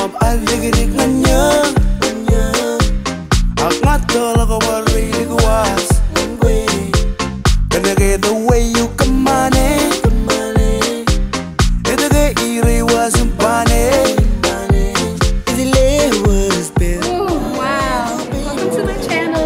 om aligirik nganya ak ngatol ko worry ko was gonna get the way you come on it the ire was impane the was built. Oh wow, welcome to the channel.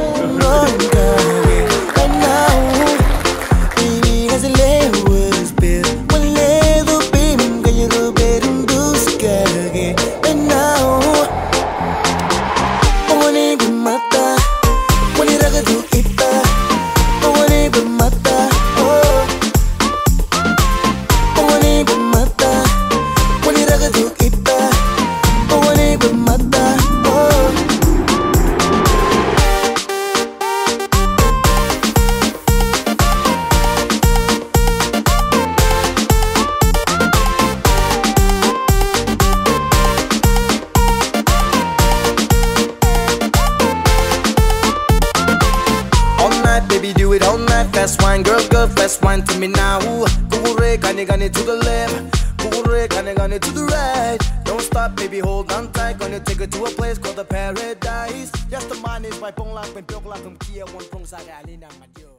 Baby, do it all night, fast wine, girl, fast wine to me now. Kukure, gane to the left, kukure, gane to the right. Don't stop, baby, hold on tight. Gonna take her to a place called the paradise. Just the man is my pong lang, pen pyok lang, kum kia, one pong sa alina, my dear.